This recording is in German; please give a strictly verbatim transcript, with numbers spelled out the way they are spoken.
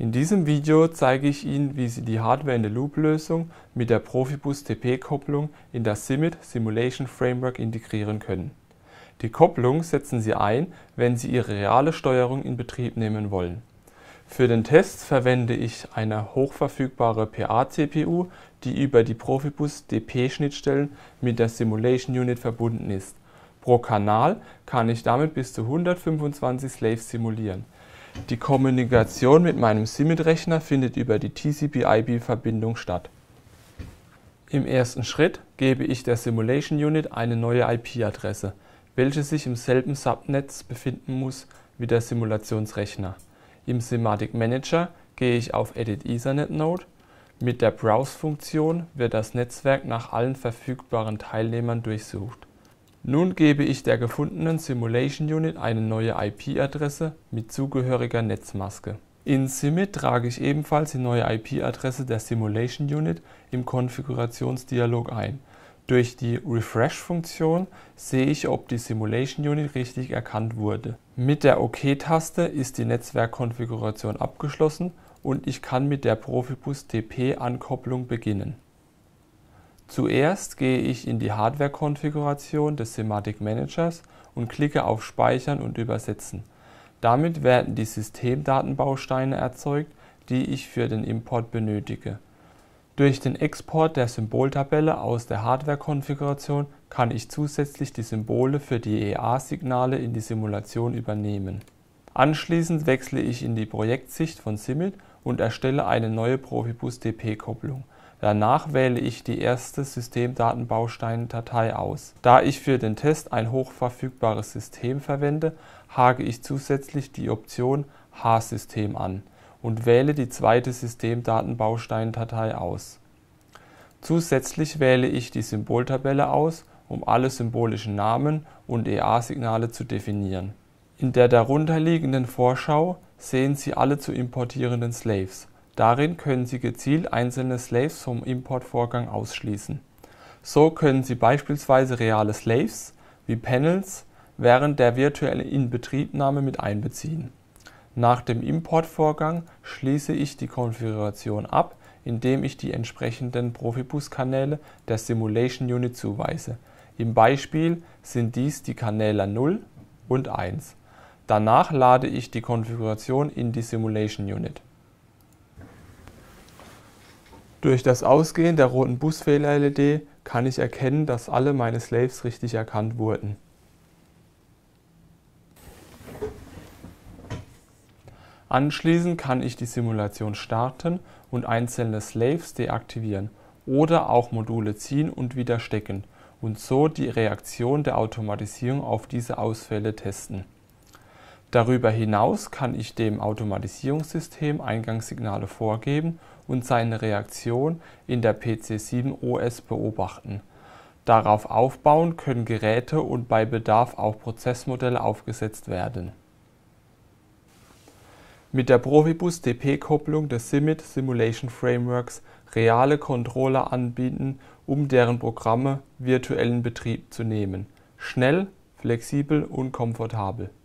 In diesem Video zeige ich Ihnen, wie Sie die Hardware-in-the-Loop-Lösung mit der Profibus D P-Kopplung in das SIMIT Simulation Framework integrieren können. Die Kopplung setzen Sie ein, wenn Sie Ihre reale Steuerung in Betrieb nehmen wollen. Für den Test verwende ich eine hochverfügbare P A-C P U, die über die Profibus D P-Schnittstellen mit der Simulation Unit verbunden ist. Pro Kanal kann ich damit bis zu hundertfünfundzwanzig Slaves simulieren. Die Kommunikation mit meinem SIMIT-Rechner findet über die T C P I B-Verbindung statt. Im ersten Schritt gebe ich der Simulation Unit eine neue I P-Adresse, welche sich im selben Subnetz befinden muss wie der Simulationsrechner. Im Simatic Manager gehe ich auf Edit Ethernet Node. Mit der Browse-Funktion wird das Netzwerk nach allen verfügbaren Teilnehmern durchsucht. Nun gebe ich der gefundenen Simulation Unit eine neue I P-Adresse mit zugehöriger Netzmaske. In SIMIT trage ich ebenfalls die neue I P-Adresse der Simulation Unit im Konfigurationsdialog ein. Durch die Refresh-Funktion sehe ich, ob die Simulation Unit richtig erkannt wurde. Mit der OK-Taste ist die Netzwerkkonfiguration abgeschlossen und ich kann mit der Profibus D P-Ankopplung beginnen. Zuerst gehe ich in die Hardware-Konfiguration des Simatic Managers und klicke auf Speichern und Übersetzen. Damit werden die Systemdatenbausteine erzeugt, die ich für den Import benötige. Durch den Export der Symboltabelle aus der Hardware-Konfiguration kann ich zusätzlich die Symbole für die E A-Signale in die Simulation übernehmen. Anschließend wechsle ich in die Projektsicht von SIMIT und erstelle eine neue Profibus D P-Kopplung. Danach wähle ich die erste Systemdatenbaustein-Datei aus. Da ich für den Test ein hochverfügbares System verwende, hake ich zusätzlich die Option H-System an und wähle die zweite Systemdatenbaustein-Datei aus. Zusätzlich wähle ich die Symboltabelle aus, um alle symbolischen Namen und E A-Signale zu definieren. In der darunterliegenden Vorschau sehen Sie alle zu importierenden Slaves. Darin können Sie gezielt einzelne Slaves vom Importvorgang ausschließen. So können Sie beispielsweise reale Slaves wie Panels während der virtuellen Inbetriebnahme mit einbeziehen. Nach dem Importvorgang schließe ich die Konfiguration ab, indem ich die entsprechenden Profibus-Kanäle der Simulation Unit zuweise. Im Beispiel sind dies die Kanäle null und eins. Danach lade ich die Konfiguration in die Simulation Unit. Durch das Ausgehen der roten Busfehler-L E D kann ich erkennen, dass alle meine Slaves richtig erkannt wurden. Anschließend kann ich die Simulation starten und einzelne Slaves deaktivieren oder auch Module ziehen und wieder stecken und so die Reaktion der Automatisierung auf diese Ausfälle testen. Darüber hinaus kann ich dem Automatisierungssystem Eingangssignale vorgeben und seine Reaktion in der P C sieben O S beobachten. Darauf aufbauend können Geräte und bei Bedarf auch Prozessmodelle aufgesetzt werden. Mit der Profibus D P-Kopplung des SIMIT Simulation Frameworks reale Controller anbieten, um deren Programme virtuellen Betrieb zu nehmen. Schnell, flexibel und komfortabel.